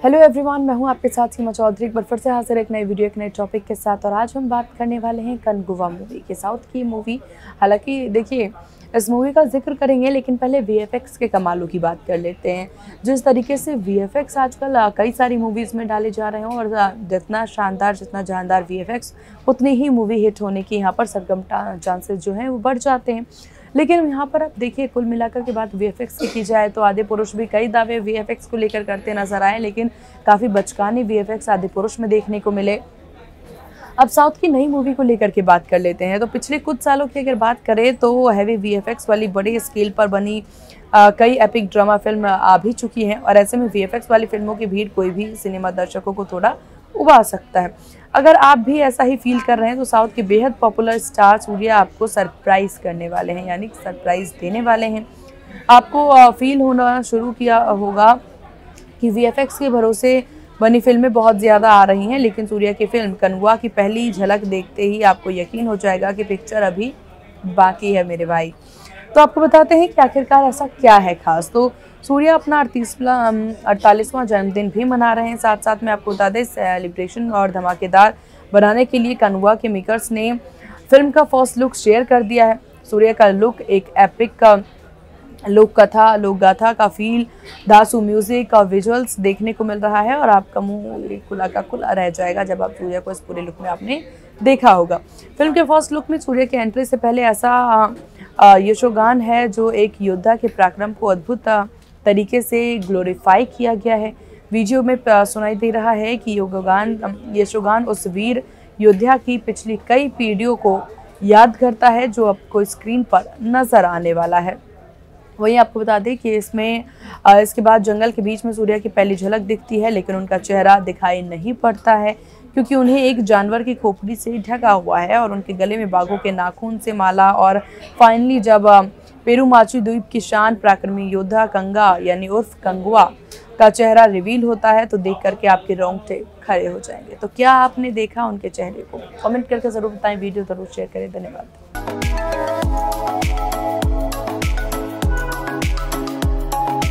Hello everyone, मैं हूं आपके साथ सीमा चौधरी। एक बार फिर से हाजिर एक नई वीडियो एक नए टॉपिक के साथ। और आज हम बात करने वाले हैं कनगुवा मूवी की, साउथ की मूवी। हालांकि देखिए, इस मूवी का जिक्र करेंगे लेकिन पहले वीएफएक्स के कमालों की बात कर लेते हैं। जिस तरीके से वीएफएक्स आजकल कई सारी मूवीज़ में डाले जा रहे हैं और जितना शानदार जितना जानदार वीएफएक्स उतनी ही मूवी हिट होने की यहाँ पर सरगम चांसेस जो हैं वो बढ़ जाते हैं। लेकिन यहाँ पर आप देखिए, कुल मिलाकर के बात वीएफएक्स की जाए तो आदिपुरुष भी कई दावे वीएफएक्स को लेकर करते नजर आए, लेकिन काफ़ी बचकाने वीएफएक्स आदिपुरुष में देखने को मिले। अब साउथ की नई मूवी को लेकर के बात कर लेते हैं। तो पिछले कुछ सालों की अगर बात करें तो हैवी वीएफएक्स वाली बड़े स्केल पर बनी कई एपिक ड्रामा फिल्म आ भी चुकी हैं और ऐसे में वीएफएक्स वाली फिल्मों की भीड़ कोई भी सिनेमा दर्शकों को थोड़ा उबा सकता है। अगर आप भी ऐसा ही फील कर रहे हैं तो साउथ के बेहद पॉपुलर स्टार सूर्या आपको सरप्राइज करने वाले हैं, यानी सरप्राइज देने वाले हैं। आपको फील होना शुरू किया होगा कि वीएफएक्स के भरोसे बनी फिल्में बहुत ज़्यादा आ रही हैं, लेकिन सूर्या की फिल्म कनगुआ की पहली झलक देखते ही आपको यकीन हो जाएगा कि पिक्चर अभी बाकी है मेरे भाई। तो आपको बताते हैं कि आखिरकार ऐसा क्या है खास। तो सूर्या अपना 48वां जन्मदिन भी मना रहे हैं। साथ साथ में आपको बता दें, सेलिब्रेशन और धमाकेदार बनाने के लिए कनगुआ के मेकर्स ने फिल्म का फर्स्ट लुक शेयर कर दिया है। सूर्या का लुक एक एपिक का लोक गाथा का फील, धांसू म्यूजिक और विजुअल्स देखने को मिल रहा है और आपका मुंह खुला का खुला रह जाएगा जब आप सूर्या को इस पूरे लुक में आपने देखा होगा। फिल्म के फर्स्ट लुक में सूर्या की एंट्री से पहले ऐसा यशोगान है जो एक योद्धा के पराक्रम को अद्भुत तरीके से ग्लोरीफाई किया गया है। वीडियो में सुनाई दे रहा है कि यशोगान उस वीर योद्धा की पिछली कई पीढ़ियों को याद करता है जो आपको स्क्रीन पर नजर आने वाला है। वहीं आपको बता दें कि इसके बाद जंगल के बीच में सूर्या की पहली झलक दिखती है, लेकिन उनका चेहरा दिखाई नहीं पड़ता है क्योंकि उन्हें एक जानवर की खोपड़ी से ढका हुआ है और उनके गले में बाघों के नाखून से माला। और फाइनली जब पेरुमाचू द्वीप की शान पराक्रमी योद्धा कंगा यानी उर्फ कंगुआ का चेहरा रिवील होता है तो देख करके आपके रोंगटे खड़े हो जाएंगे। तो क्या आपने देखा उनके चेहरे को? कमेंट करके जरूर बताएं, वीडियो जरूर शेयर करें। धन्यवाद।